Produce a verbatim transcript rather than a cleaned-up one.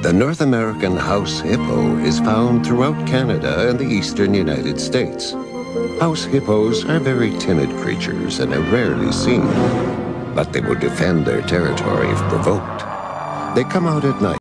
The North American house hippo is found throughout Canada and the eastern United States. House hippos are very timid creatures and are rarely seen, but they will defend their territory if provoked. They come out at night.